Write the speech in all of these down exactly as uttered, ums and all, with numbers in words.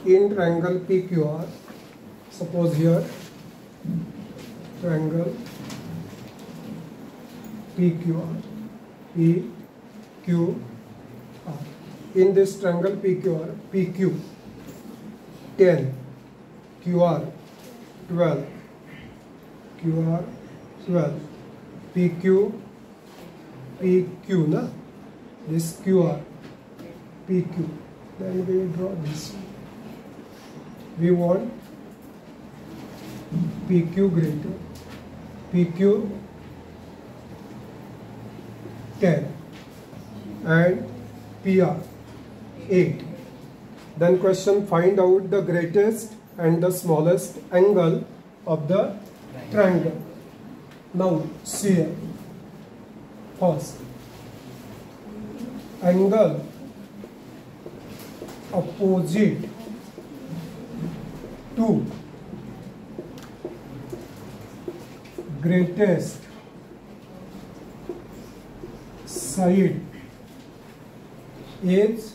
in triangle P Q R, suppose here triangle P Q R, P Q R. In this triangle P Q R, P Q ten, Q R twelve, Q R twelve, P Q, P Q na, this Q R, P Q, then we draw this. We want P Q greater, P Q ten and P R eight. Then question, find out the greatest and the smallest angle of the triangle. Now see here. First, angle opposite to greatest side is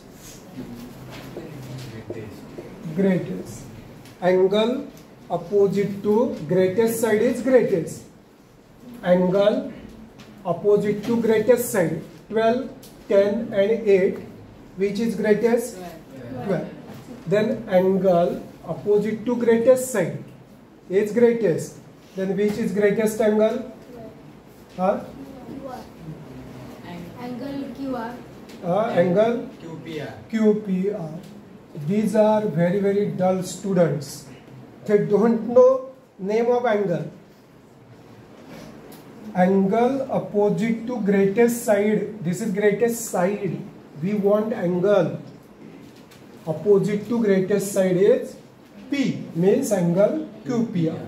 greatest. Angle opposite to greatest side is greatest. Angle opposite to greatest side, twelve, ten and eight, which is greatest? twelve. Then angle opposite to greatest side is greatest. Then which is greatest angle? Huh? Angle Q R. Uh, angle Q P R. Q P R. These are very very dull students. They don't know name of angle. Angle opposite to greatest side. This is greatest side. We want angle opposite to greatest side is P, means angle Q P R.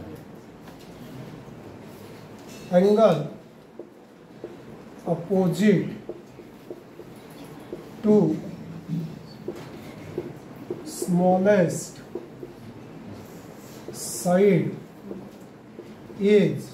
Angle opposite to smallest side is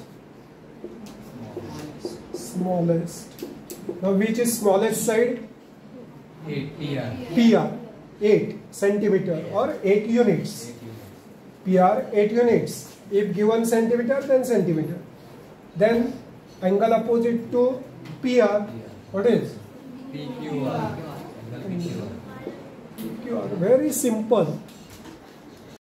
smallest. Now which is smallest side? eight P R. P R, eight centimeter or eight units. P R, eight units. If given centimeter, then centimeter. Then angle opposite to P R, what is? P Q R. Q R. Very simple.